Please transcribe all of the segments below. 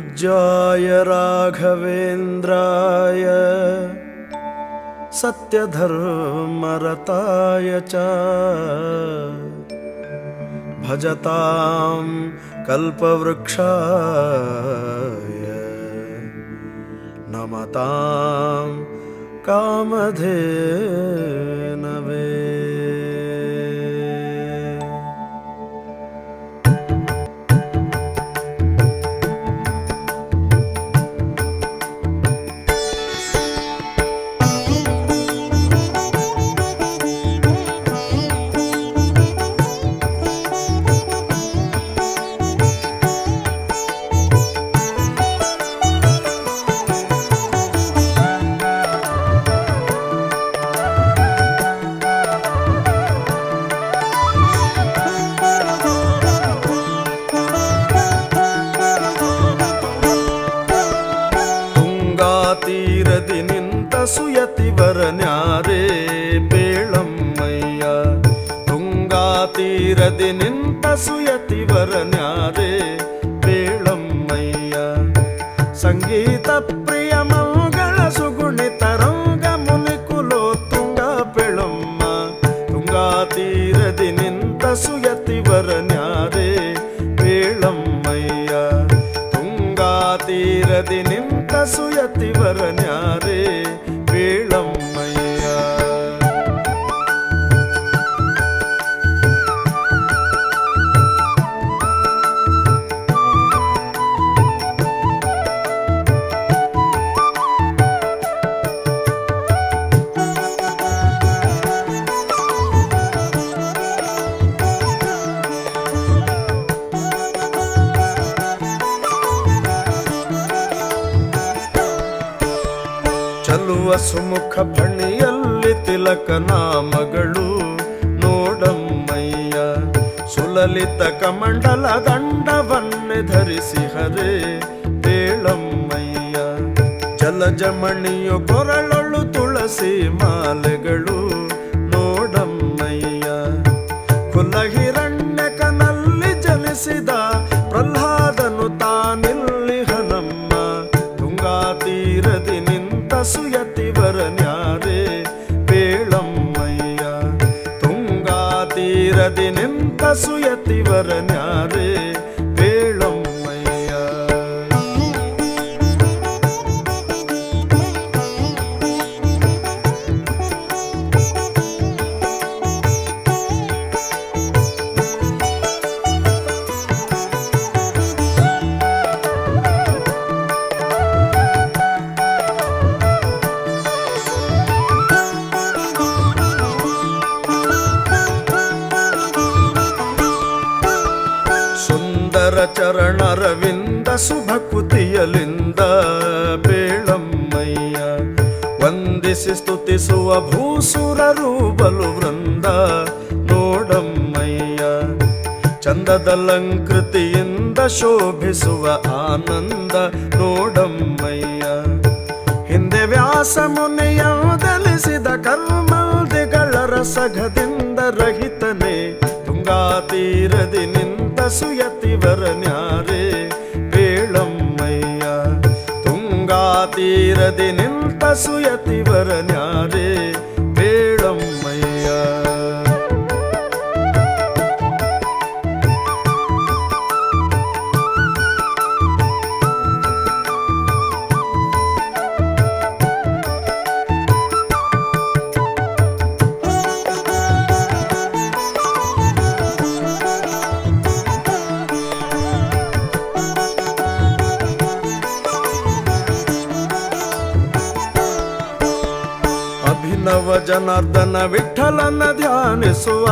पूज्याय राघवेन्द्राय सत्यधर्मरताय च भजतां कल्पवृक्षाय नमतां कामधेनवे। ತೀರದಿ ನಿಂತ ಸುಯತಿವರನ್ಯಾರೇ ಬೇಳಮ್ಮಯ್ಯ, ತುಂಗಾ ತೀರದಿ ನಿಂತ ಸುಯತಿವರನ್ಯಾರೇ ಬೇಳಮ್ಮಯ್ಯ. ಸಂಗೀತ ಪ್ರಿಯ ಮಂಗಳ ಸುಗುಣಿತ ರಂಗ ಮುನಿಕುಲೋ ತುಂಗ ಬೆಳಮ್ಮ, ತುಂಗಾ ತೀರದಿ ನಿಂತ ಸುಯತಿವರನ್ಯಾರೇ ಬೇಳಮ್ಮಯ್ಯ, ತುಂಗಾ ತೀರದಿ ನಿಂತ ಸುಯತಿವರನ್ಯಾರೇ ಬೇಳಮ್ಮಯ್ಯ. ಚಲುವ ಸುಮುಖ ಫಣಿಯಲ್ಲಿ ತಿಲಕನ ಮಗಳು ನೋಡಮ್ಮಯ್ಯ, ಸುಲಲಿತ ಕಮಂಡಲ ದಂಡವನ್ನೇ ಧರಿಸಿ ಹರೇ ಬೇಳಮ್ಮಯ್ಯ. ಜಲಜಮಣಿಯು ಕೊರಳೊಳು ತುಳಸಿ ಮಾಲೆಗಳು ನೋಡಮ್ಮಯ್ಯ, ಕುಲಹಿರಣ್ಯಕನಲ್ಲಿ ಜನಿಸಿದ ಪ್ರಹ್ಲಾದನು ತಾನಿಲ್ಲಿ ಹನಮ್ಮ, ತುಂಗಾ ತೀರದಿ ಸುಯತಿವರನ್ಯಾರೇ ಬೇಳಮ್ಮಯ್ಯ, ತುಂಗಾ ತೀರದಿ ನಿಂತ ಸುಯತಿವರನ್ಯಾರೇ ಬೇಳಮ್ಮಯ್ಯ. ಚರಣರವಿಂದ ಶುಭಕುತಿಯಲಿಂದ ಬೇಳಮ್ಮಯ್ಯ, ವಂದಿಸಿ ಸ್ತುತಿಸುವ ಭೂಸುರರು ಬಲು ವೃಂದ ನೋಡಮ್ಮಯ್ಯ. ಚಂದದಲಂಕೃತಿಯಿಂದ ಶೋಭಿಸುವ ಆನಂದ ನೋಡಮ್ಮಯ್ಯ, ಹಿಂದೆ ವ್ಯಾಸ ಮುನಿಯೊದಲಿಸಿದ ಕರ್ಮಲ್ದಿಗಳ ರಸಘದಿಂದ ರಹಿತನೇ ತುಂಗಾ ತೀರದಿ ನಿಂತ ಸುಯತಿವರನ್ಯಾರೇ ಬೇಳಮ್ಮಯ್ಯ, ತುಂಗಾ ತೀರದಿ ನಿಂತ ಸುಯತಿವರನ್ಯಾರೇ ಬೇಳಮ್ಮಯ್ಯ. ಅಭಿನವ ಜನಾರ್ದನ ವಿಠಲನ ಧ್ಯಾನಿಸುವ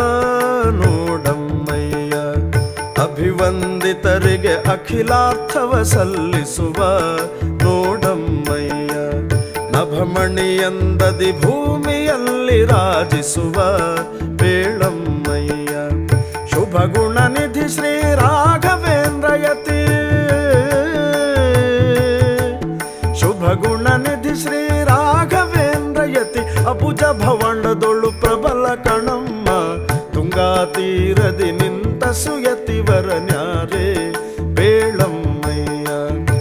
ನೋಡಮ್ಮಯ್ಯ, ಅಭಿವಂದಿತರಿಗೆ ಅಖಿಲಾರ್ಥವ ಸಲ್ಲಿಸುವ ನೋಡಮ್ಮಯ್ಯ. ನಭಮಣಿಯಂದದಿ ಭೂಮಿಯಲ್ಲಿ ರಾಜಿಸುವ ಬೇಳಮ್ಮಯ್ಯ, ಶುಭ ಗುಣ ನಿಧಿ ಶ್ರೀ ರಾಘವೇಂದ್ರಯತಿ, ಶುಭ ಗುಣ ನಿಧಿ ಶ್ರೀ ರಾಘವೇಂದ್ರಯತಿ. ಅಬುಜ ಭವಂಡದೊಳು ಪ್ರಬಲ ಕಣಮ್ಮ, ತುಂಗಾ ತೀರದಿ ನಿಂತ ಸುಯತಿವರನ್ಯಾರೇ ಬೇಳಮ್ಮಯ್ಯ.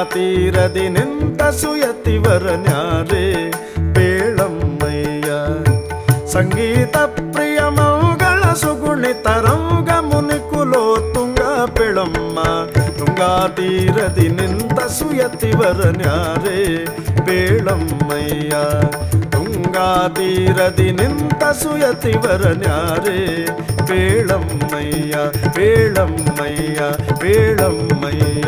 ತೀರದಿ ನಿಂತ ಸುಯತಿವರನ್ಯಾರೆ ಬೇಳಮ್ಮಯ್ಯ. ಸಂಗೀತ ಪ್ರಿಯ ಮೌಗಳ ಸುಗುಣಿ ತರಂಗ ಮುನಿಕುಲೋ ತುಂಗ ಪೆಳಮ್ಮ. ತುಂಗಾ ತೀರದಿ ನಿಂತ ಸುಯತಿವರನ್ಯಾರೆ ಬೇಳಮ್ಮಯ್ಯ. ತುಂಗಾ ತೀರದಿ ನಿಂತ ಸುಯತಿವರನ್ಯಾರೆ ಬೇಳಮ್ಮಯ್ಯ ಬೇಳಮ್ಮಯ್ಯ ಬೇಳಮ್ಮಯ್ಯ.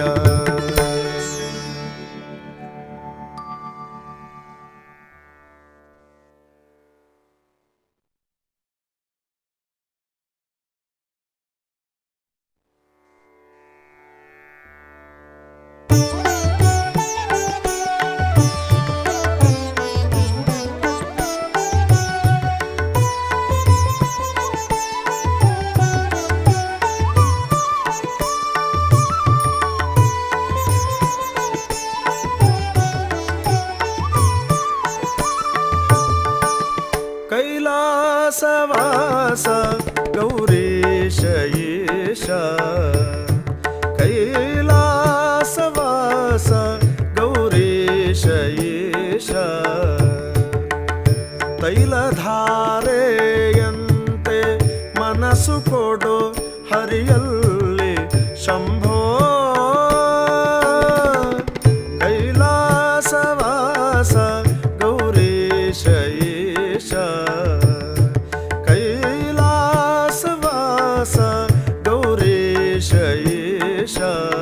कैलासवास गौरीश ईश. कैलासवास गौरीश ईश. ತೈಲಧಾರೆಯಂತೆ ಮನಸ್ಸು ಕೊಡು ಹರಿಯಲ್ಲಿ ಶಂಭೋ. ಕೈಲಾಸವಾಸ ಗೌರೀಶ ಈಶ. ಕೈಲಾಸವಾಸ ಗೌರೀಶ ಈಶ.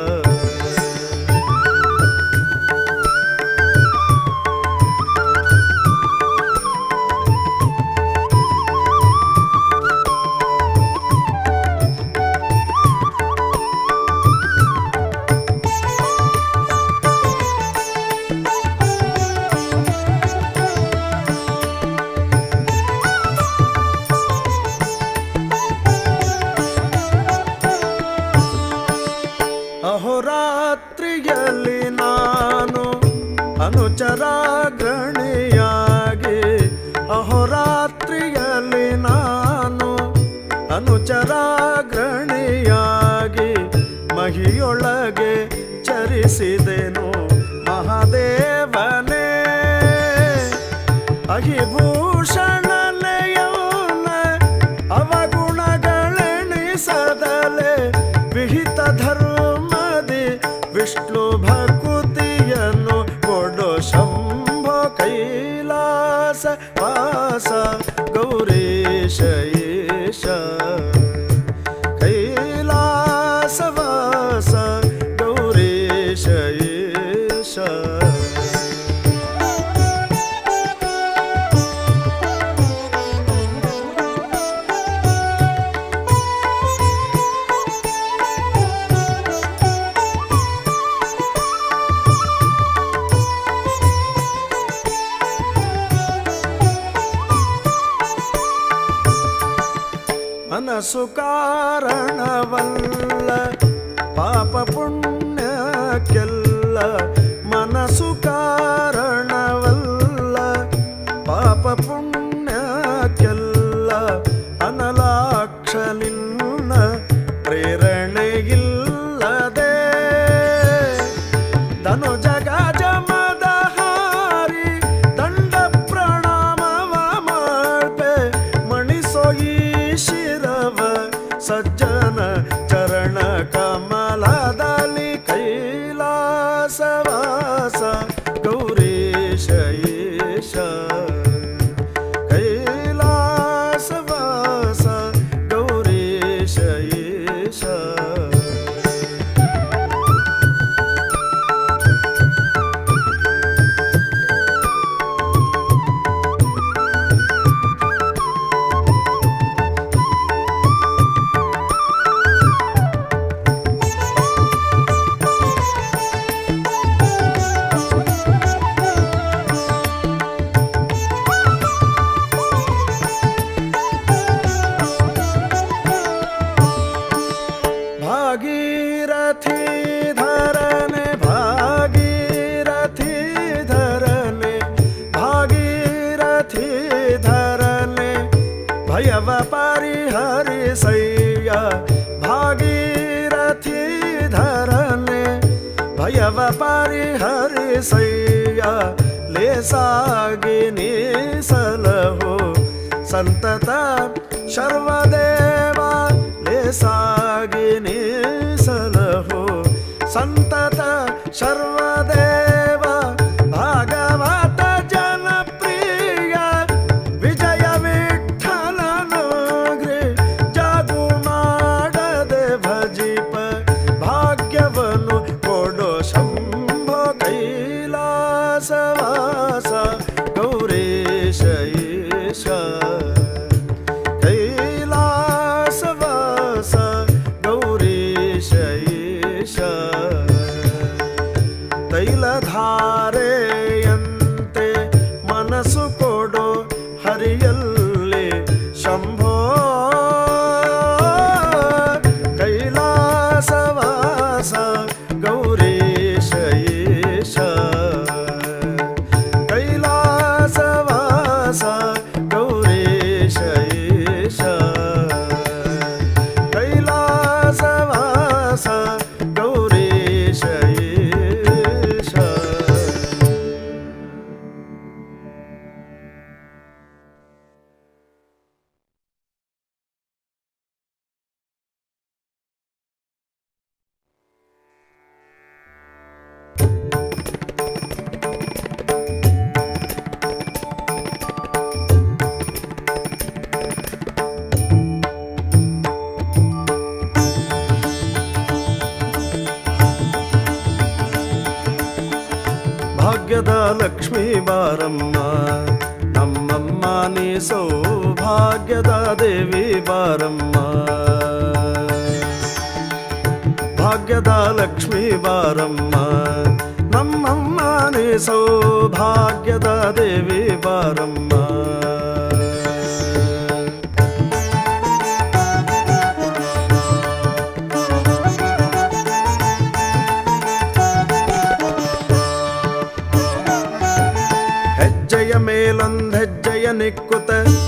ಅಹೋರಾತ್ರಿಯಲ್ಲಿ ನಾನು ಅನುಚರಾಗ್ರಣಿಯಾಗಿ. ಅಹೋರಾತ್ರಿಯಲ್ಲಿ ನಾನು ಅನುಚರಾಗ್ರಣಿಯಾಗಿ ಮಹಿಯೊಳಗೆ ಚರಿಸಿದೆನು ಮಹಾದೇವನೇ. ಅಹಿಭೂಷಣನೆಯವನ ಅವಗುಣಗಳೆಣಿಸದಲೆ ವಿಹಿತ ಧರ್ಮದಿ ವಿಷ್ಣು ಭಕುತಿಯನ್ನು ಕೊಡೋ ಶಂಭೋ. ಕೈಲಾಸ ವಾಸ ಗೌರೀಶ ಈಶ. ಕೈಲಾಸ ವಾಸ ಗೌರೀಶ ಈಶ. ಮನಸ್ಸು ಕಾರಣವಲ್ಲ ಪಾಪ ಪುಣ್ಯಕ್ಕೆಲ್ಲ. ಮನಸ್ಸು ಕಾರಣವಲ್ಲ ಪಾಪ ಪುಣ್ಯಕ್ಕೆಲ್ಲ. ಅನಲಾಕ್ಷ ನಿನ್ನ ಪ್ರೇರಣೆಯಿಲ್ಲದೆ ಧನುಜ ಗಜಮದ ಹಾರಿ ದಂಡ ಪ್ರಣಾಮವ ಮಾಡ್ಬೆ. ಮಣಿಸೋಯಿ ಶಿರವ ಸಜ್ಜನ ಚರಣ ಕಮಲದಲ್ಲಿ. ಕೈಲಾಸವಾಸ ಗೌರೀಶ ಈಶ. ಕೈಲಾಸವಾಸ ಗೌರೀಶ ಈಶ. ಭಯವ ಪರಿಹರಿಸಯ್ಯ ಭಾಗೀರಥಿ ಧರನೆ ಭಯ ಭಯವ ಪರಿಹರಿಸಯ್ಯ ಲೇಸಾಗಿ ನೀ ಸಲಹೋ ಸಂತತ ಶರ್ವದೇವ ಲೇಸಾಗಿ ನೀ ಸಲಹೋ ಸಂತತ ಶರ್ವದೇವ ಭಾಗವತ ಜನಪ್ರಿಯ ವಿಜಯ ವಿಠಲನಗ್ರಿ ಜಾಗು ಮಾಡದೆ ಭಜಿಪ ಭಾಗ್ಯವನ್ನು ಕೊಡೋ ಶಂಭೋ ಕೈಲಾಸವಾಸ ಗೌರೀಶ ಈಶ ಕೈಲಾಸವಾಸ ಗೌರೀಶ ಈಶ ತೈಲಧಾರೆಯಂತೆ ಮನಸ್ಸು ಕೊಡೋ ಹರಿಯಲ್ಲಿ ಶಂಭೋ ಕೈಲಾಸವಾಸ ಗೌರೀಶ ಈಶ ಕೈಲಾಸವಾಸ ಗೌರೀಶ ಈಶ ಕೈಲಾಸವಾಸ ಗೌರೀಶ ಈಶ. ಭಾಗ್ಯದ ಲಕ್ಷ್ಮೀ ಬಾರಮ್ಮ ನಮ್ಮಮ್ಮ ನೀ ಸೌಭಾಗ್ಯದ ದೇವಿ ಬಾರಮ್ಮ ಭಾಗ್ಯದ ಲಕ್ಷ್ಮೀ ಬಾರಮ್ಮ ನಮ್ಮಮ್ಮ ನೀ ಸೌಭಾಗ್ಯದ ದೇವಿ ಬಾರಮ್ಮ ಹೆಜ್ಜೆಯ ಮೇಲೊಂದ್ ಹೆಜ್ಜೆಯ ನಿಕ್ಕುತ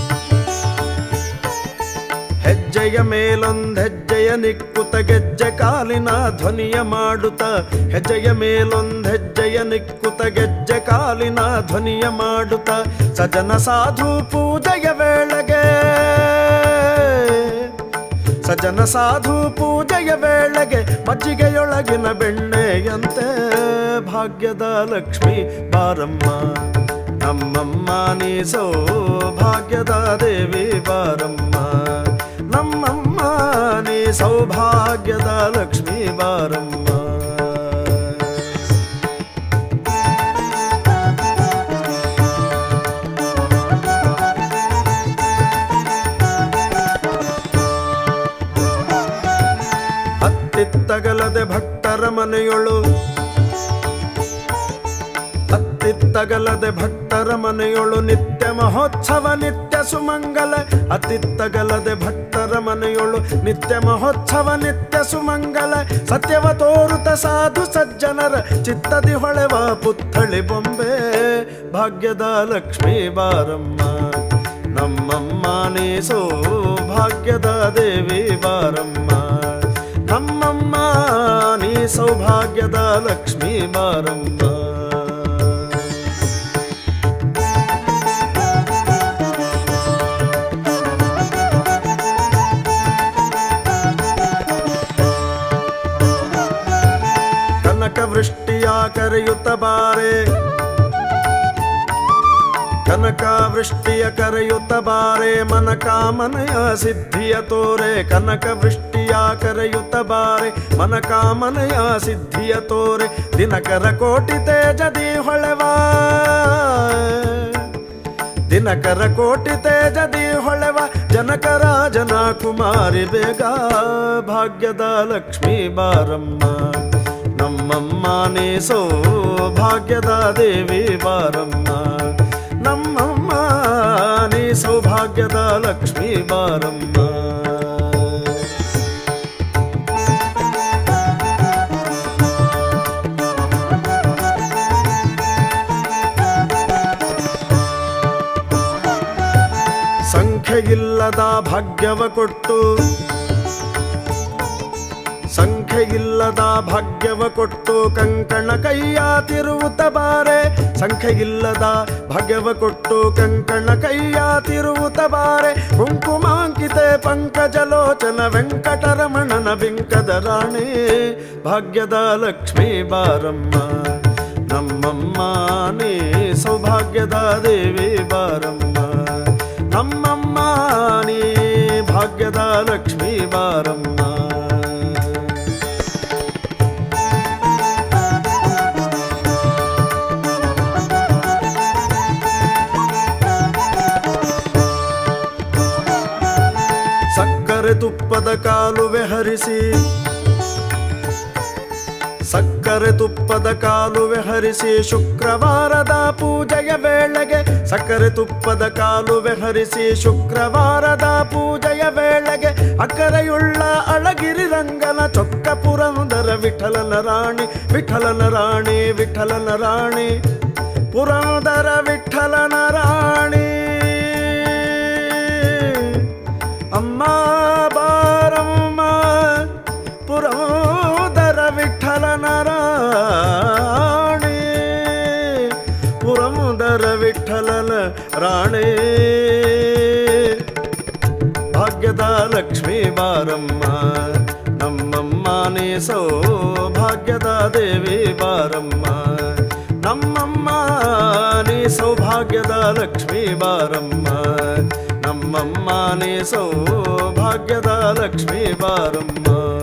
ಹೆಜ್ಜೆಯ ಮೇಲೊಂದ್ ಹೆಜ್ಜೆಯ ನಿಕ್ಕುತ ಗೆಜ್ಜೆ ಕಾಲಿನ ಧ್ವನಿಯ ಮಾಡುತ್ತ ಹೆಜ್ಜೆಯ ಮೇಲೊಂದ್ ಹೆಜ್ಜೆಯ ನಿಕ್ಕುತ ಗೆಜ್ಜೆ ಕಾಲಿನ ಧ್ವನಿಯ ಮಾಡುತ್ತ ಸಜನ ಸಾಧು ಪೂಜೆಯ ವೇಳೆಗೆ ಸಜನ ಸಾಧು ಪೂಜೆಯ ವೇಳೆಗೆ ಮಜ್ಜಿಗೆಯೊಳಗಿನ ಬೆಣ್ಣೆಯಂತೆ ಭಾಗ್ಯದ ಲಕ್ಷ್ಮೀ ಬಾರಮ್ಮ ನಮ್ಮಮ್ಮ ನೀ ಸೌಭಾಗ್ಯದ ದೇವಿ ಬಾರಮ್ಮ ನಮ್ಮಮ್ಮ ನೀ ಸೌಭಾಗ್ಯದ ಲಕ್ಷ್ಮೀ ಬಾರಮ್ಮ ಹತ್ತಿತ್ತಗಲದೆ ಭಕ್ತರ ಮನೆಯೊಳು ಹತ್ತಿತ್ತಗಲದೆ ಭಕ್ತರ ಮನೆಯೊಳು ನಿತ್ಯ ಮಹೋತ್ಸವ ನಿತ್ಯ ಸುಮಂಗಲ ಅತ್ತಿತ್ತಗಲದೆ ಭಕ್ತರ ಮನೆಯೊಳು ನಿತ್ಯ ಮಹೋತ್ಸವ ನಿತ್ಯ ಸುಮಂಗಲ ಸತ್ಯವ ತೋರುತ ಸಾಧು ಸಜ್ಜನರ ಚಿತ್ತದಿ ಹೊಳೆವ ಪುತ್ಥಳಿ ಬೊಂಬೆ ಭಾಗ್ಯದ ಲಕ್ಷ್ಮೀ ಬಾರಮ್ಮ ನಮ್ಮಮ್ಮ ನೀ ಸೌಭಾಗ್ಯದ ದೇವಿ ಬಾರಮ್ಮ ನಮ್ಮಮ್ಮ ನೀ ಸೌಭಾಗ್ಯದ ಲಕ್ಷ್ಮೀ ಬಾರಮ್ಮ ಕನಕ ವೃಷ್ಟಿಯ ಕರೆಯುತ್ತ ಬಾರೆ ಕನಕ ವೃಷ್ಟಿಯ ಕರೆಯುತ್ತ ಬಾರೆ ಮನ ಕಾಮನೆಯ ಸಿದ್ಧಿಯ ತೋರೆ ಕನಕ ವೃಷ್ಟಿಯ ಕರೆಯುತ್ತ ಬಾರೆ ಮನ ಕಾಮನೆಯ ಸಿದ್ಧಿಯ ತೋರೆ ದಿನಕರ ಕೋಟಿ ತೇಜದಿ ಹೊಳೆವ ದಿನಕರ ಕೋಟಿ ತೇಜದಿ ಹೊಳೆವ ಜನಕರ ಜನ ಕುಮಾರಿ ಬೇಗ ಭಾಗ್ಯದ ಲಕ್ಷ್ಮೀ ಬಾರಮ್ಮ ನಮ್ಮಮ್ಮ ನೀ ಸೌಭಾಗ್ಯದ ದೇವಿ ಬಾರಮ್ಮ ನಮ್ಮಮ್ಮ ನೀ ಸೌಭಾಗ್ಯದ ಲಕ್ಷ್ಮೀ ಬಾರಮ್ಮ ಸಂಖ್ಯೆಯಿಲ್ಲದ ಭಾಗ್ಯವ ಕೊಟ್ಟು ಸಂಖ್ಯೆಯಿಲ್ಲದ ಭಾಗ್ಯವ ಕೊಟ್ಟು ಕಂಕಣ ಕೈಯ ತಿರುವುತ ಬಾರೆ, ಸಂಖ್ಯೆಯಿಲ್ಲದ ಭಾಗ್ಯವ ಕೊಟ್ಟು ಕಂಕಣ ಕೈಯ ತಿರುವುತ ಬಾರೆ. ಕುಂಕುಮಾಂಕಿತೆ ಪಂಕಜಲೋಚನ ವೆಂಕಟರಮಣನ ಬಿಂಕದ ರಾಣಿ, ಭಾಗ್ಯದ ಲಕ್ಷ್ಮೀ ಬಾರಮ್ಮ ನಮ್ಮಮ್ಮ ನೀ ಸೌಭಾಗ್ಯದ ದೇವಿ ಬಾರಮ್ಮ, ನಮ್ಮಮ್ಮ ನೀ ಭಾಗ್ಯದ ಲಕ್ಷ್ಮೀ ಬಾರಮ್ಮ. ಸಕ್ಕರೆ ತುಪ್ಪದ ಕಾಲುವೆ ಹರಿಸಿ, ಸಕ್ಕರೆ ತುಪ್ಪದ ಕಾಲುವೆ ಹರಿಸಿ ಶುಕ್ರವಾರದ ಪೂಜೆಯ ವೇಳೆಗೆ, ಸಕ್ಕರೆ ತುಪ್ಪದ ಕಾಲುವೆ ಹರಿಸಿ ಶುಕ್ರವಾರದ ಪೂಜೆಯ ವೇಳೆಗೆ. ಅಕ್ಕರೆಯುಳ್ಳ ಅಳಗಿರಿ ರಂಗನ ಚೊಕ್ಕ ಪುರಂದರ ವಿಠಲನ ರಾಣಿ, ವಿಠಲನ ರಾಣಿ ವಿಠಲನ ರಾಣಿ, ಪುರಂದರ ವಿಠಲನ ರಾಣಿ. ಅಮ್ಮ ಬಾರಮ್ಮ ಪುರಂದರ ವಿಠಲನ ರಾಣಿ, ಪುರಂದರ ವಿಠಲನ ರಾಣಿ, ಭಾಗ್ಯದ ಲಕ್ಷ್ಮೀ ಬಾರಮ್ಮ ನಮ್ಮಮ್ಮ ನೀ ಸೌಭಾಗ್ಯದ ದೇವಿ ಬಾರಮ್ಮ, ನಮ್ಮಮ್ಮ ನೀ ಸೌಭಾಗ್ಯದ ಲಕ್ಷ್ಮೀ ಬಾರಮ್ಮ, ನಮ್ಮಮ್ಮ ನೀ ಸೌಭಾಗ್ಯದ ಲಕ್ಷ್ಮೀ ಬಾರಮ್ಮ.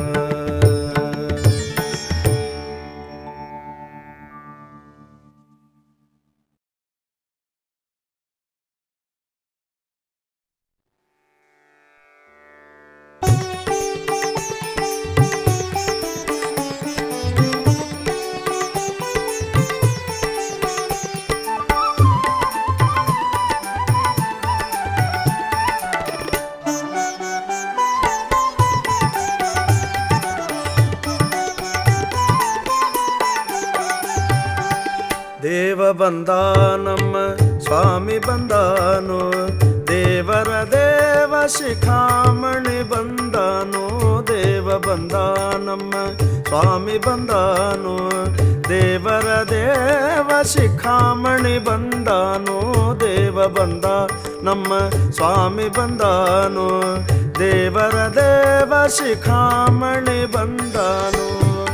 ದೇವ ಬಂದ ನಮ್ಮ ಸ್ವಾಮಿ ಬಂದಾನು, ದೇವರ ದೇವ ಶಿಖಾಮಣಿ ಬಂದಾನು. ದೇವ ಬಂದ ನಮ್ಮ ಸ್ವಾಮಿ ಬಂದಾನು, ದೇವರ ದೇವ ಶಿಖಾಮಣಿ ಬಂದಾನು. ದೇವ ಬಂದ ನಮ್ಮ ಸ್ವಾಮಿ ಬಂದಾನು, ದೇವರ ದೇವ ಶಿಖಾಮಣಿ ಬಂದಾನು.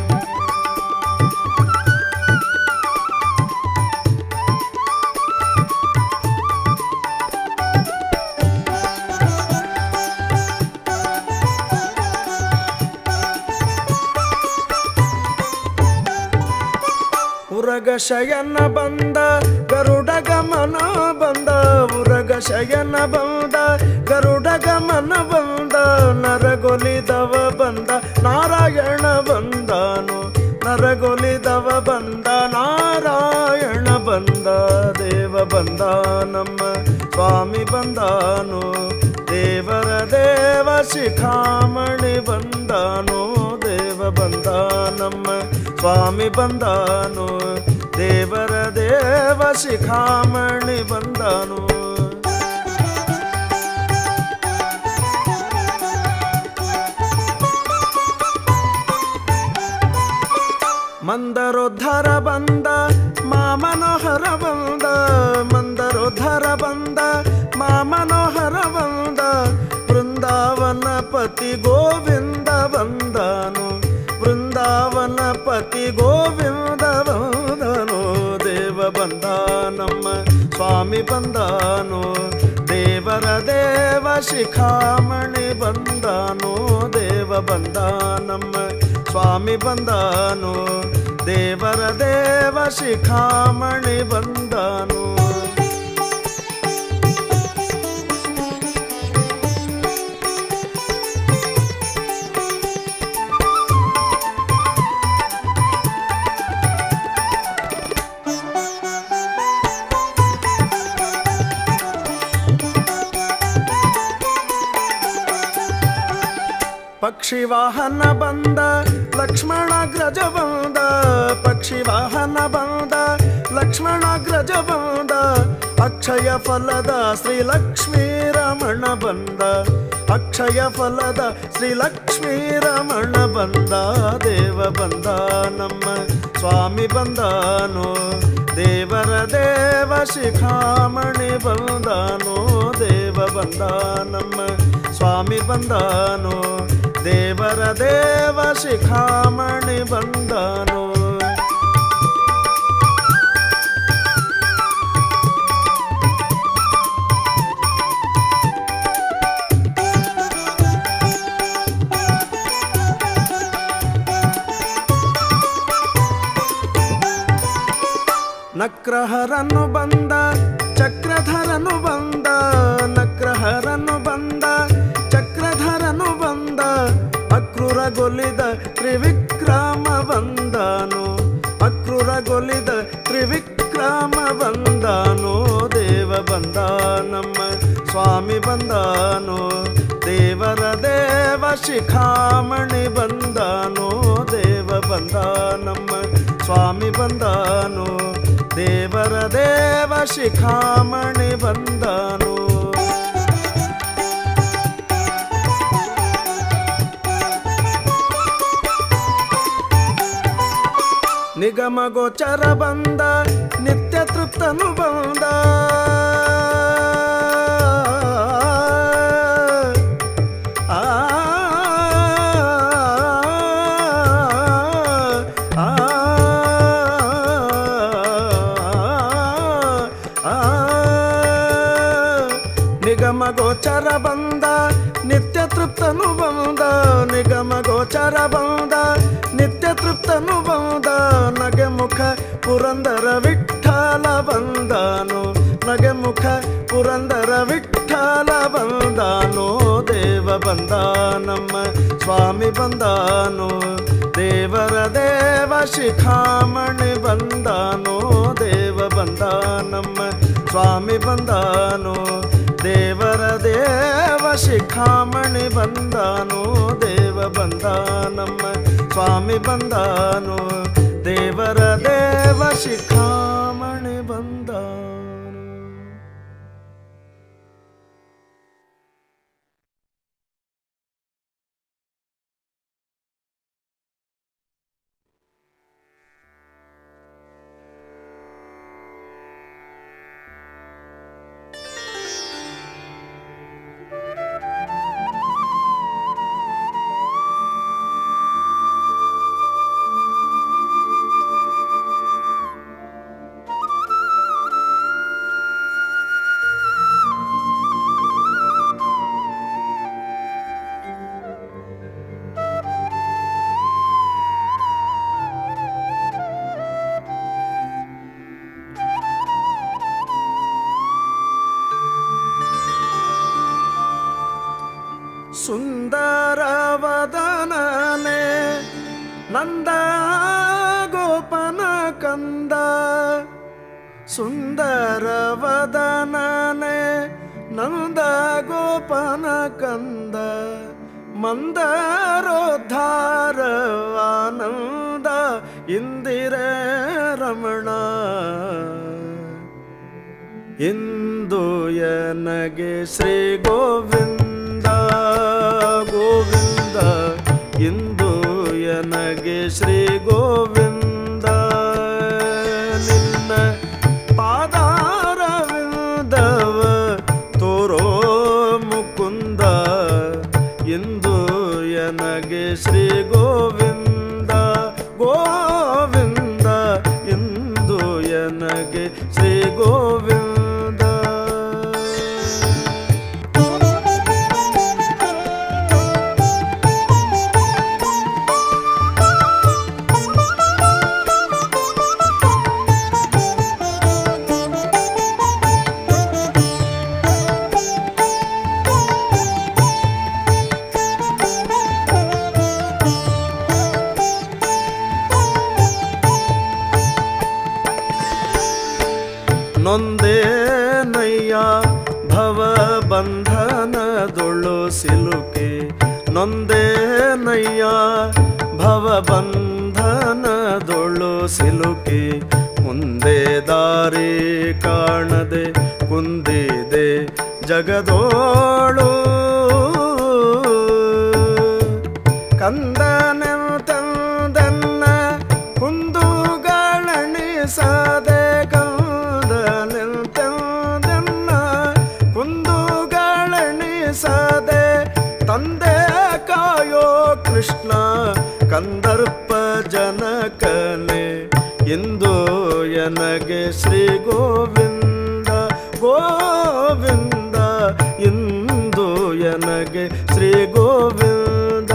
ಉರಗ ಶಯನ ಬಂದ ಗರುಡ ಗಮನ ಬಂದ, ಉರಗ ಶಯನ ಬಂದ ಗರುಡ ಗಮನ ಬಂದ. ನರಗೊಲಿದವ ಬಂದ ನಾರಾಯಣ ಬಂದಾನು, ನರಗೊಲಿದವ ಬಂದ ನಾರಾಯಣ ಬಂದ. ದೇವ ಬಂದ ನಮ್ಮ ಸ್ವಾಮಿ ಬಂದಾನು, ದೇವರ ದೇವ ಶಿಖಾಮಣಿ ಬಂದಾನು. ದೇವ ಬಂದ ನಮ್ಮ ಸ್ವಾಮಿ ಬಂದಾನು, ದೇವರ ದೇವ ಶಿಖಾಮಣಿ ಬಂದಾನು. ಮಂದರೋದ್ಧಾರ ಬಂದ ಮಾಮನೋಹರ ಬಂದ, ಮಂದರೋದ್ಧಾರ ಬಂದ ಮಾಮನೋಹರ ಬಂದ. ಬೃಂದಾವನ ಪತಿ ಗೋವಿಂದ ಬಂದಾನು, ಬೃಂದಾವನ ಪತಿ ಗೋವಿಂದ ಬಂದನು. ದೇವ ಬಂದ ನಮ್ಮ ಸ್ವಾಮಿ ಬಂದಾನು, ದೇವರ ದೇವ ಶಿಖಾಮಣಿ ಬಂದಾನು. ದೇವ ಬಂದ ನಮ್ಮ ಸ್ವಾಮಿ ಬಂದಾನು, ದೇವರ ದೇವ ಶಿಖಾಮಣಿ ಬಂದಾನು. ಪಕ್ಷಿ ವಾಹನ ಬಂದ ಲಕ್ಷ್ಮಣಾಗ್ರಜ ಬಂದ, ಪಕ್ಷಿ ವಾಹನ ಬಂದ ಲಕ್ಷ್ಮಣಾಗ್ರಜ ಬಂದ. ಅಕ್ಷಯ ಫಲದ ಶ್ರೀ ಲಕ್ಷ್ಮೀ ರಮಣ ಬಂದ, ಅಕ್ಷಯ ಫಲದ ಶ್ರೀ ಲಕ್ಷ್ಮೀ ರಮಣ ಬಂದ ದೇವ ಬಂದ ನಮ್ಮ ಸ್ವಾಮಿ ಬಂದಾನೋ ದೇವರ ದೇವ ಶಿಖಾಮಣಿ ಬಂದಾನೋ ದೇವ ಬಂದ ನಮ್ಮ ಸ್ವಾಮಿ ಬಂದಾನೋ ದೇವರ ದೇವ ಶಿಖಾಮಣಿ ಬಂದಾನೋ ನಕ್ರಹರನು ಬಂದ ಚಕ್ರಧರನು ಬಂದ ನಕ್ರಹರನು ಬಂದ ಚಕ್ರಧರನು ಬಂದ ಅಕ್ರೂರಗೊಲಿದ ತ್ರಿವಿಕ್ರಮ ಬಂದನು ಅಕ್ರೂರಗೊಲಿದ ತ್ರಿವಿಕ್ರಮ ಬಂದನು ದೇವ ಬಂದ ನಮ್ಮ ಸ್ವಾಮಿ ಬಂದನು ದೇವರ ದೇವ ಶಿಖಾಮಣಿ ಬಂದನು ದೇವ ಬಂದ ನಮ್ಮ ಸ್ವಾಮಿ ಬಂದನು ದೇವರ ದೇವ ಶಿಖಾಮಣಿ ಬಂದನು ನಿಗಮ ಗೋಚರ ಬಂದ ನಿತ್ಯ ತೃಪ್ತನು ಬಂದ ನಿಗಮ ಗೋಚರ ಬಂದ ನಿತ್ಯ ತೃಪ್ತನು ಬಂದ ನಿಗಮ ಗೋಚರ ಬಂದ ನಿತ್ಯ ತೃಪ್ತನು ಬಂದ ನಗೆ ಮುಖ ಪುರಂದರ ವಿಠ್ಠಲ ಬಂದನು ನಗೆ ಮುಖ ಪುರಂದರ ವಿಠ್ಠಲ ಬಂದನು ದೇವ ಬಂದ ನಮ್ಮ ಸ್ವಾಮಿ ಬಂದನು ದೇವರ ದೇವ ಶಿಖಾಮಣಿ ಬಂದನು ದೇವ ಬಂದ ನಮ್ಮ ಸ್ವಾಮಿ ಬಂದನು ದೇವರ ದೇವ ಶಿಖಾಮಣಿ ಬಂದನು ದೇವ ಬಂದ ನಮ್ಮ ಸ್ವಾಮಿ ಬಂದನು ದೇವರ ದೇವ ಶಿಖಾಮಣಿ ಬಂದನು ಸುಂದರವದನನೆ ನಂದ ಗೋಪನ ಕಂದ ಸುಂದರವದನನೆ ನಂದ ಗೋಪನ ಕಂದ ಮಂದರೋದ್ಧಾರವಾನಂದ ಇಂದಿರೇ ರಮಣ ಇಂದು ಎನಗೆ ಶ್ರೀ ಗೋವಿಂದ ಗೋವಿಂದ ಇಂದು ಎನಗೆ ಶ್ರೀ ಗೋವಿಂದ ನಿನ್ನ ಪಾದಾರವಿಂದವ ತೋರೋ ಮುಕುಂದ ಇಂದು ಎನಗೆ ಶ್ರೀ ಗೋವಿಂದ ಗೋವಿಂದ ಇಂದು ಎನಗೆ ಶ್ರೀ ಗೋವಿಂದ ನೊಂದೇನಯ್ಯ ಭವ ಬಂಧನದೊಳು ಸಿಲುಕೆ ನೊಂದೇನಯ್ಯ ಭವ ಬಂಧನದೊಳು ಸಿಲುಕೆ ಮುಂದೆ ದಾರಿ ಕಾಣದೆ ಕುಂದಿದೆ ಜಗದೋಳು ಬಿಡದೆ ತಂದೆ ಕಾಯೋ ಕೃಷ್ಣ ಕಂದರ್ಪ ಜನಕನೆ ಇಂದು ಎನಗೆ ಶ್ರೀ ಗೋವಿಂದ ಗೋವಿಂದ ಇಂದು ಎನಗೆ ಶ್ರೀ ಗೋವಿಂದ.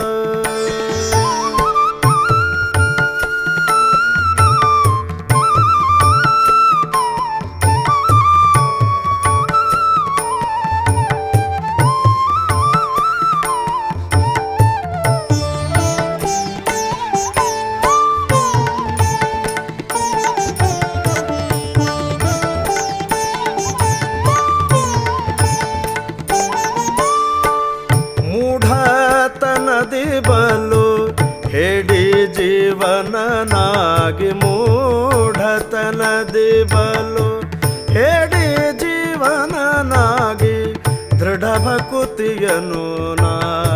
ಬಲು ಹೇಡಿ ಜೀವನನಾಗಿ ಮೂಢತನದಿ ಬಲು ಹೇಡಿ ಜೀವನನಾಗಿ ದೃಢ ಭಕುತಿಯನು ನಾ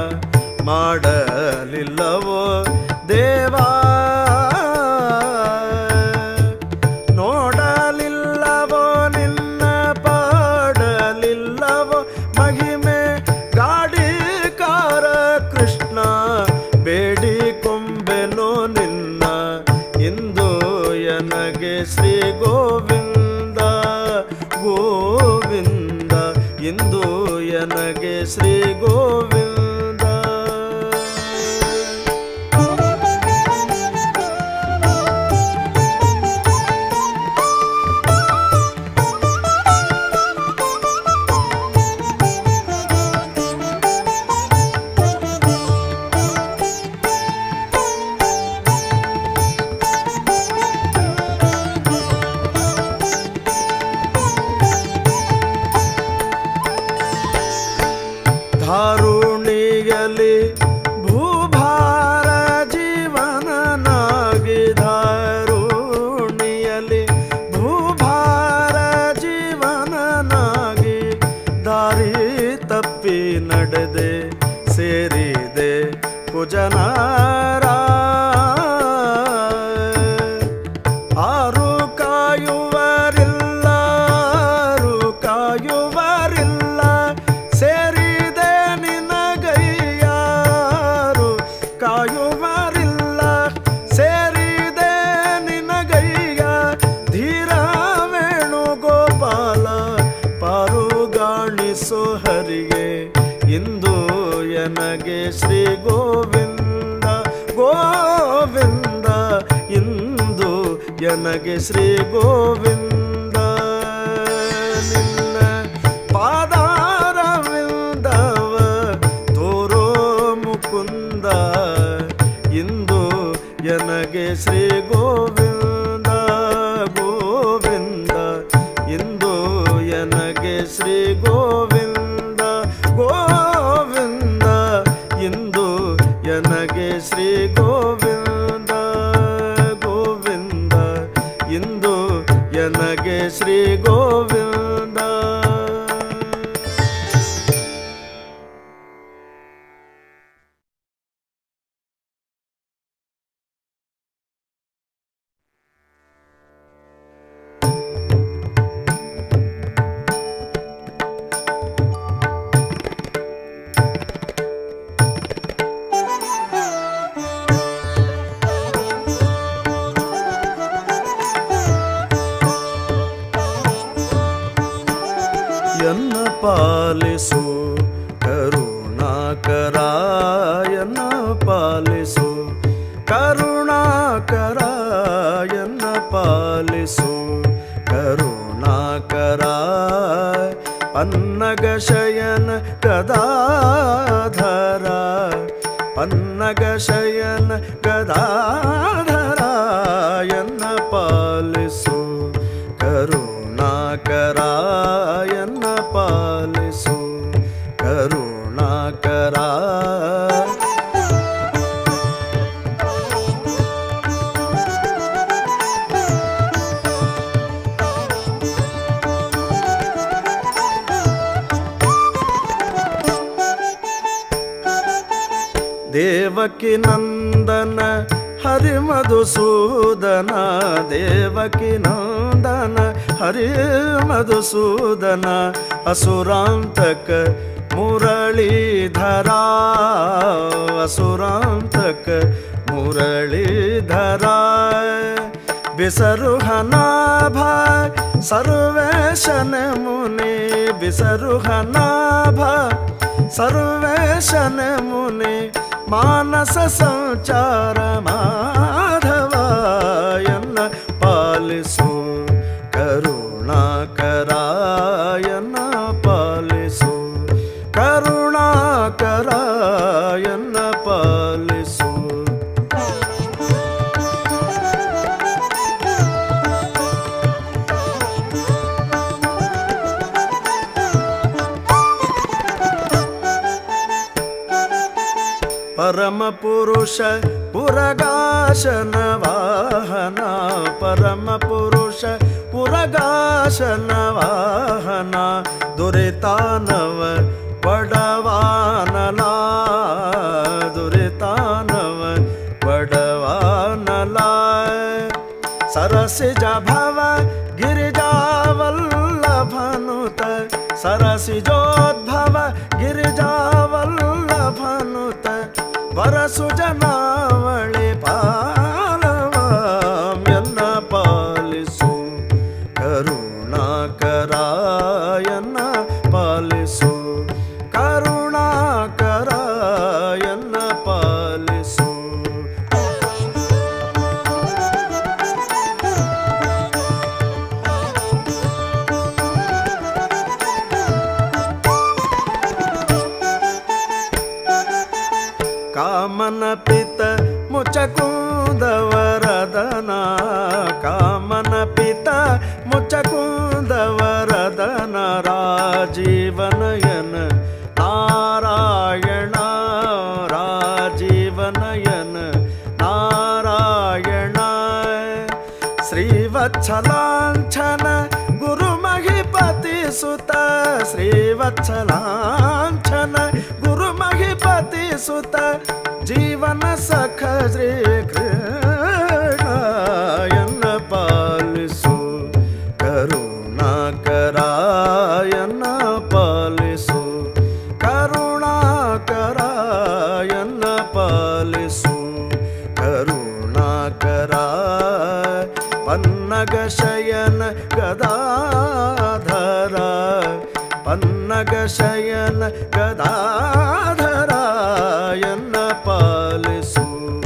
ಮಾಡಲಿಲ್ಲವೋ ದೇವಾ ನೋಡಲಿಲ್ಲವೋ ನಿನ್ನ ಪಾಡಲಿಲ್ಲವೋ ಮಹಿಮೆ ಗಾಡಿಕಾರ ಕೃಷ್ಣ ಬೇಡಿ ಕೊಂಬೆನೋ ನಿನ್ನ ಇಂದು ಎನಗೆ ಶ್ರೀ ಗೋವಿಂದ ಗೋವಿಂದ ಇಂದು ಎನಗೆ ಶ್ರೀ ಗೋವಿಂದ. ಧಾರುಣಿಯಲಿ ಭೂಭಾರ ಜೀವನನಾಗಿ ಧಾರುಣಿಯಲಿ ಭೂಭಾರ ಜೀವನನಾಗಿ ದಾರಿ ತಪ್ಪಿ ನಡೆದೆ ಸೇರಿದೆ ಕುಜನಾರ ಆರು ಕಾಯುವರಿಲ್ಲ ಆರು ಕಾಯುವರಿಲ್ಲ ಸೇರಿದೆ ನಿನಗಯ್ಯಾರು ಕಾಯುವರಿಲ್ಲ ಸೇರಿದೆ ನಿನಗಯ್ಯ ಧೀರ ವೇಣುಗೋಪಾಲ ಪಾರುಗಾಣಿಸೋ ಹರಿಗೆ ಇಂದು ಎನಗೆ ಶ್ರೀ ಗೋವಿಂದ ಗೋವಿಂದ ಇಂದು ಎನಗೆ ಶ್ರೀ ಗೋವಿಂದ. ನಿನ್ನ ಪಾದಾರವಿಂದವ ತೋರೋ ಮುಕುಂದ ಇಂದು ಎನಗೆ ಶ್ರೀ ಗೋವಿಂದ ಗೋವಿಂದ ಇಂದು ಎನಗೆ ಶ್ರೀ ಗೋವಿಂದ ಗೋವಿಂದ ಇಂದು ಎನಗೆ ಶ್ರೀ ಗೋವಿಂದ ಗೋವಿಂದ ಇಂದು ಎನಗೆ ಶ್ರೀ ಗೋವಿಂದ. ಎನ್ನ ಪಾಲಿಸು ಕರುಣಾಕರ ಎನ್ನ ಪಾಲಿಸು ಕರುಣಾಕರ ಎನ್ನ ಪಾಲಿಸು ಕರುಣಾಕರ ಪನ್ನಗ ಶಯನ ಗದಾಧರ ಪನ್ನಗ ಶಯನ ಗದಾಧರ ಎನ್ನ ಪಾಲಿಸು ಕರುಣಾಕರ ಎನ್ನ ಪಾಲಿಸು ಕರುಣಾಕರ. ದೇವಕಿ ನಂದನ ಹರಿ ಮಧುಸೂದನ ದೇವಕಿ ನಂದನ ಹರಿ ಮಧುಸೂದನ ಅಸುರಾಂತಕ ಮುರಳೀಧರಾ ಅಸುರಾಂತಕ ಮುರಳೀಧರಾ ಬಿಸರುಹನಾಭ ಸರ್ವೇಶನ ಮುನಿ ಬಿಸರುಹನಾಭ ಸರ್ವೇಶನ ಮುನಿ ಮಾನಸ ಸಂಚಾರ ಮಾಧವ ಎನ್ನ ಪಾಲಿಸು ಕರುಣಾಕರಾಯನ್ನ ಪಾಲಿಸು ಕರುಣಾಕರಾಯನ್ನ ಪಾಲಿಸು ಪರಮ ಪುರುಷ ಪುರಗಾಶನ ವಾಹನ ಪರಮ ಪುರುಷ ಪುರಗಾಶನ ವಾಹನ ದುರಿತಾನವ ಪಡವಾನಲ ದುರಿತಾನವ ಪಡವಾನಲ ಸರಸಿಜ ಭವ ಗಿರಿಜಾವಲ್ಲಭನುತ ಸರಸಿಜೋದ್ಭವ ಗಿರಿಜಾವಲ್ಲಭನುತ ವರಸು ಜನಾವಳಿ ಪಾಲವಾಮ್ಯನ್ನ ಪಾಲಿಸು ಕರುಣಾಕರಾಯನ್ನ ಪಾಲಿಸು ಕರುಣಾಕರಾಯನ್ನ ಪಾಲಿಸು ಕಾಮನ ಪಿತ ಮುಚಕುಂದವರದನ ಕಾಮನ ಪಿತ ಮುಚಕುಂದವರದನ ರಾಜೀವನಯನ ನಾರಾಯಣ ರಾಜೀವನಯನ ನಾರಾಯಣ ಶ್ರೀವತ್ಸಲಾಂಛನ ಗುರುಮಹಿಪತಿ ಸುತ ಶ್ರೀವತ್ಸಲಾಂಛನ ಗುರುಮಹಿಪತಿ ಸುತ ಜೀವನ ಸಖ ಶ್ರೀ ಕೃಷ್ಣಯನ್ನ ಪಾಲಿಸು ಕರುಣಾಕರಾಯನ್ನ ಪಾಲಿಸು ಕರುಣಾಕರಾಯನ್ನ ಪಾಲಿಸು ಕರುಣಾಕರ ಪನ್ನಗ ಶಯನ ಗದಾಧರ ಪನ್ನಗ ಶಯನ ಗದಾಧರಾಯನ್ನ ಪಾಲಿಸು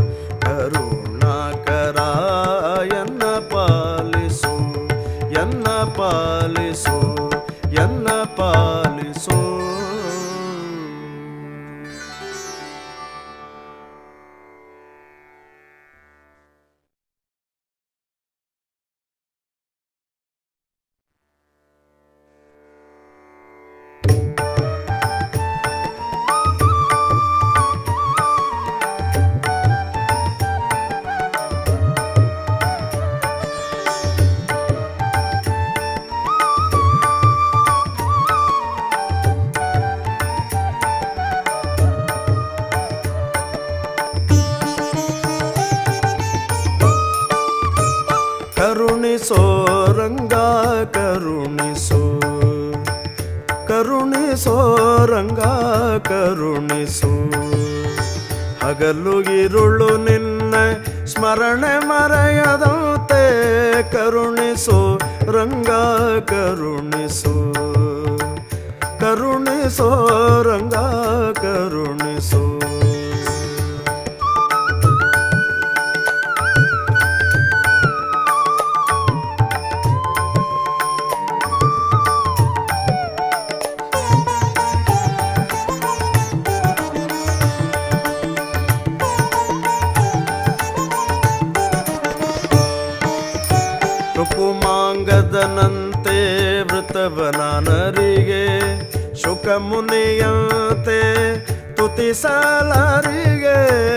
ಕರುಣಾಕರಾಯನ್ನ ಪಾಲಿಸು ಎನ್ನ ಪಾಲಿಸು ಎನ್ನ ಪಾಲಿಸು ಕರುಣಿಸೋ ರಂಗ ಕರುಣಿಸೋ ಕರುಣಿಸೋ ರಂಗ ಕರುಣಿಸೋ ಹಗಲು ಇರುಳು ನಿನ್ನ ಸ್ಮರಣೆ ಮರೆಯದಂತೆ ಕರುಣಿಸೋ ರಂಗ ಕರುಣಿಸೋ ಕರುಣಿಸೋ ರಂಗ ಕರುಣಿಸೋ ರುಕುಮಾಂಗದನಂತೆ ವೃತವನಾನರಿಗೆ ಶುಕ ಮುನಿಯಂತೆ ತುತಿಸಲಾರಿಗೆ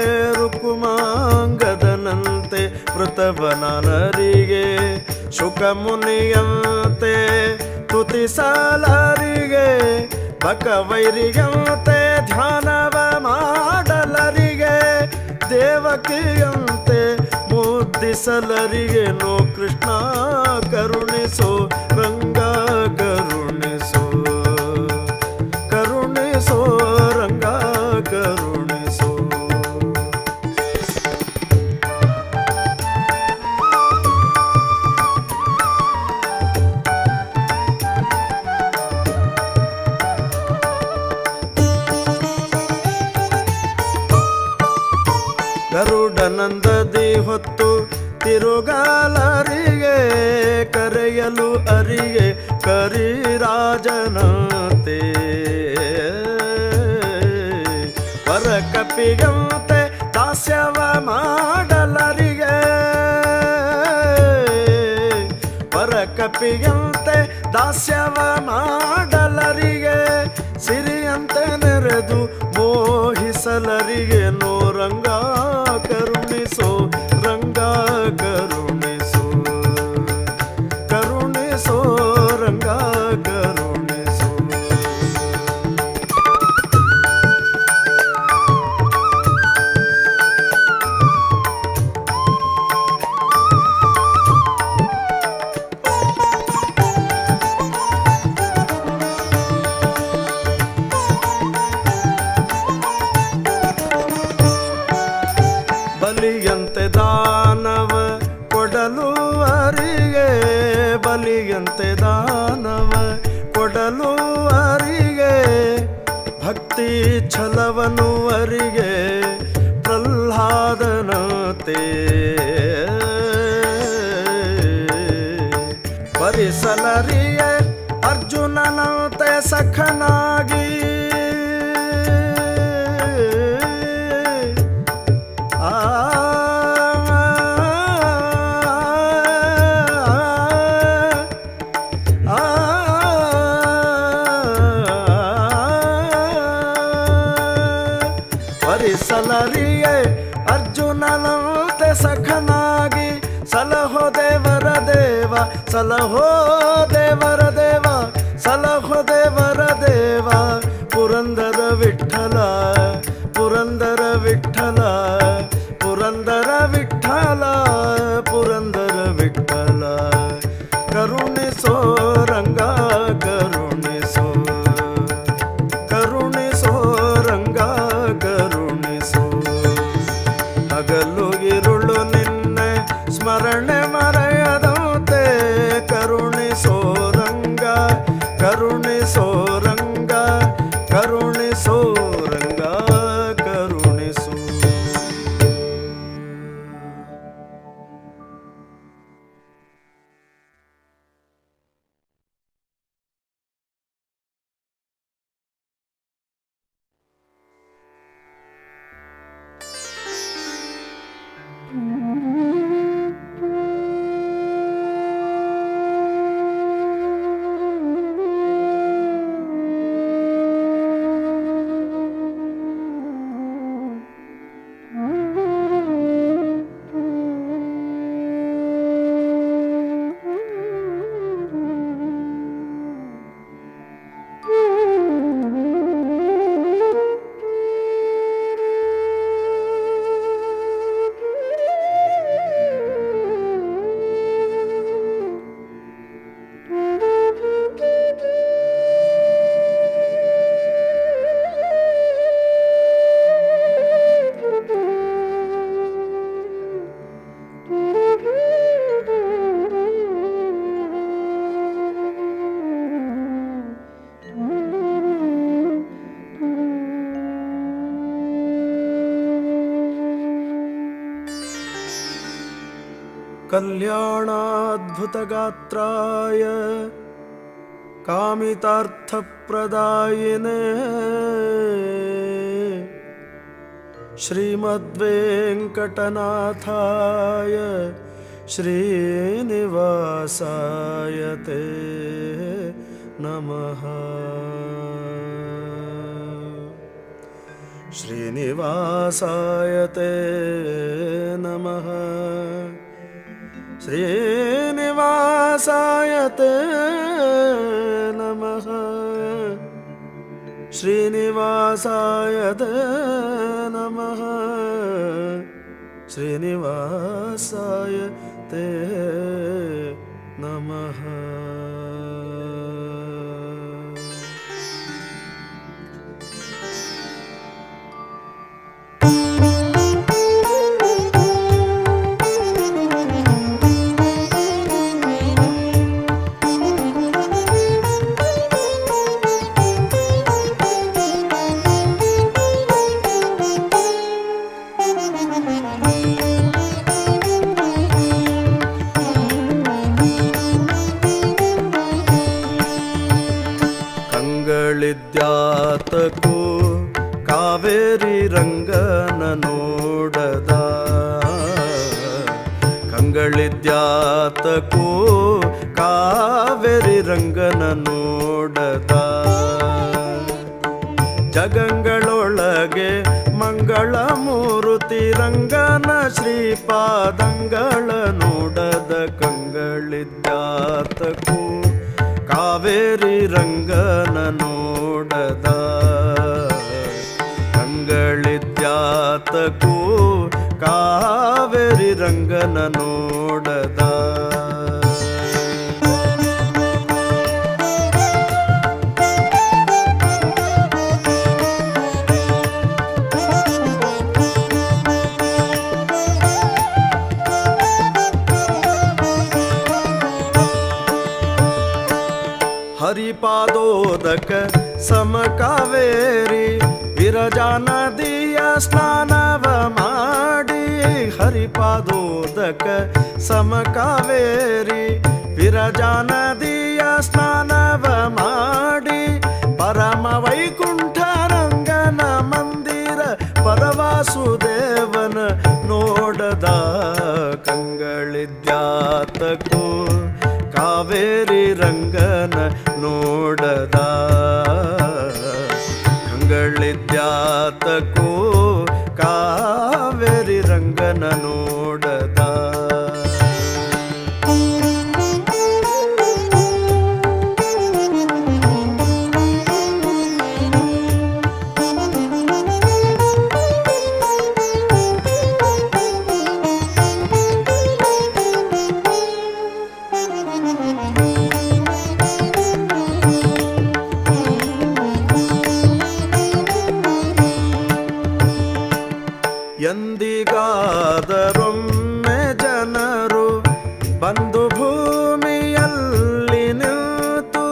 ರುಕುಮಾಂಗದನಂತೆ ವೃತವನಾನರಿಗೆ ಶುಕ ಮುನಿಯಂತೆ ತುತಿಸಲಾರಿಗೆ ಬಕವೈರಿಯಂತೆ ಧ್ಯಾನವ ಮಾಡಲರಿಗೆ ದೇವಕಿಯಂತೆ ಮುದ್ದಿಸಲರಿಗೆ ನೋ ಕೃಷ್ಣ ಕರುಣಿಸೋ ರಂಗ ಕರುಣಿಸೋ ಕರುಣಿಸೋ ಆನಂದದಿ ಹೊತ್ತು ತಿರುಗಾಲರಿಗೆ ಕರೆಯಲು ಅರಿಗೆ ಕರಿರಾಜನಂತೆ ಪರಕಪಿಯಂತೆ ದಾಸ್ಯವ ಮಾಡಲರಿಗೆ ಪರಕಪಿಯಂತೆ ದಾಸ್ಯವ ಮಾಡಲರಿಗೆ ಸಿರಿಯಂತೆ ನೆರೆದು ಮೋಹಿಸಲರಿಗೆ ನೋ ರಂಗ ಕರುಣಿಸೋ ರಂಗ ಕರುಣಿಸೋ ಕರುಣಿಸೋ ರಂಗ ಕರುಣಿಸೋ ಬಲಿಯಂತೆ ದಾನವ ಕೊಡಲು ಅರಿಗೆ ಬಲಿಯಂತೆ ದಾನವ ಕೊಡಲು ಅರಿಗೆ ಭಕ್ತಿ ಛಲವನು ಅರಿಗೆ ಪ್ರಹ್ಲಾದನತೆ ಪರಿಸಲರಿಯೇ ಅರ್ಜುನನಂತೆ ಸಖನಾಗಿ ಪರಿಸಲರಿಯೇ ಅರ್ಜುನನಂತೆ ಸಖನಾಗಿ ಸಲಹೋ ದೇವರ ದೇವ ಸಲಹೋ ದೇವರ ದೇವ ಸಲಹೋ ದೇವರ ದೇವ ಪುರಂದರ ವಿಠಲ ಪುರಂದರ ವಿಠಲ ಪುರಂದರ ವಿಠಲ ಪುರಂದರ ವಿಠಲ ಕರುಣಿಸೋ ರಂಗ ಕರುಣಿಸೋ ಕರುಣಿಸೋ ರಂಗ ಕರುಣಿಸೋ ಹಗಲು ಇರುಳು ನಿನ್ನೆ ಸ್ಮರಣೆ ಮರೆಯದಂತೆ ಕರುಣಿಸೋ ರಂಗ ಕರುಣಿಸೋ ರಂಗ ಕರುಣಿಸೋ ರಂಗ ಕರುಣಿಸೋ कल्याणाद्भुतगात्राय कामितार्थप्रदायिने श्रीमद्वेङ्कटनाथाय श्रीनिवासाय ते नमः। श्रीनिवासाय ते नमः। श्रीनिवासाय ते नमः। श्रीनिवासाय ते नमः। श्रीनिवासाय ते नमः। ಕಾವೇರಿ ರಂಗನ ನೋಡದ ಕಂಗಳಿದ್ಯಾತಕೋ ಕಾವೇರಿ ರಂಗನ ನೋಡದ ಜಗಂಗಳೊಳಗೆ ಮಂಗಳ ಮೂರುತಿ ರಂಗನ ಶ್ರೀಪಾದಂಗಳ ನೋಡದ ಕಂಗಳಿದ್ಯಾತಕೋ ಕಾವೇರಿ ರಂಗನ ನೋಡದ ಕಂಗಳಿದ್ಯಾತಕೋ ಕಾವೇರಿ ರಂಗನ ನೋಡದ ಹರಿಪಾದೋದಕ ಸಮ ಕಾವೇರಿ ವಿರಜಾ ನದಿಯ ಸ್ನಾನವ ಮಾಡಿ ಹರಿಪಾದೋದಕ ಸಮ ಕಾವೇರಿ ವಿರಜಾ ನದಿಯ ಸ್ನಾನವ ಮಾಡಿ ಪರಮ ವೈಕುಂಠ ರಂಗನ ಮಂದಿರ ಪರವಾಸುದೇವನ ನೋಡದ ಕಂಗಳಿದ್ಯಾತಕೋ ಕಾವೇರಿ ರಂಗನ ನೋಡದ ಕಂಗಳಿದ್ಯಾತಕೋ ಕಾವೇರಿ ರಂಗನ ನೋಡದ ಎಂದಿಗಾದರೊಮ್ಮೆ ಜನರು ಬಂದು ಭೂಮಿಯಲ್ಲಿ ನಿಂತು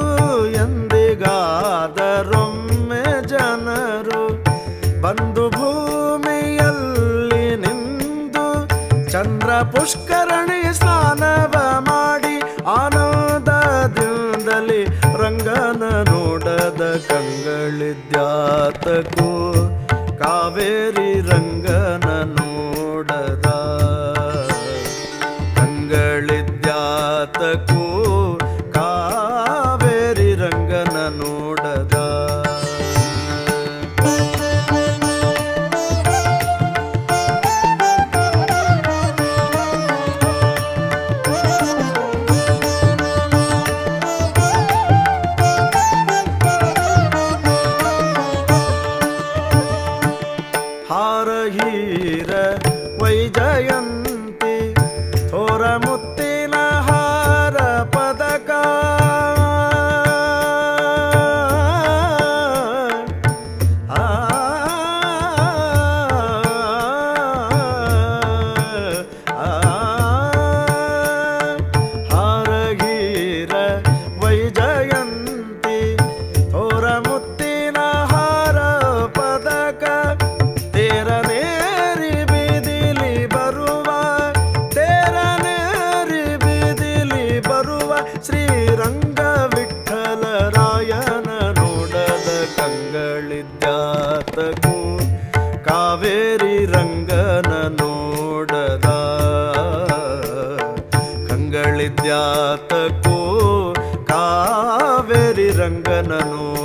ಎಂದಿಗಾದರೊಮ್ಮೆ ಜನರು ಬಂದು ಭೂಮಿಯಲ್ಲಿ ನಿಂತು ಚಂದ್ರ ಪುಷ್ಕರಣಿ ಸ್ನಾನವ ಮಾಡಿ ಆನಂದದಿಂದಲೇ ರಂಗನ ನೋಡದ ಕಂಗಳಿದ್ಯಾತಕೋ ಕಾವೇರಿ ರಂಗನ ನೋಡದ ಕಂಗಳಿದ್ಯಾತಕೋ ಕಾವೇರಿ ರಂಗನ ನೋಡದ ಹಾರಹೀರ ವೈಜಯಂತಿ ಥೋರ ಮುತ್ತಿನ ಹಾರ ಪದಕ ಹಾರಹೀರ ವೈಜಯಂತಿ ಥೋರ ಮುತ್ತಿನ ಹಾರ ಪದಕ ತೇರನೇರಿ ಬೀದಿಲಿ ಬರುವ ಶ್ರೀರಂಗ ವಿಠಲ ರಾಯನ ನೋಡದ ಕಂಗಳಿದ್ಯಾತಕೋ ಕಾವೇರಿ ರಂಗನ ನೋಡದ ಕಂಗಳಿದ್ಯಾತಕೋ ಕಾವೇರಿ ರಂಗನ ನೋಡದ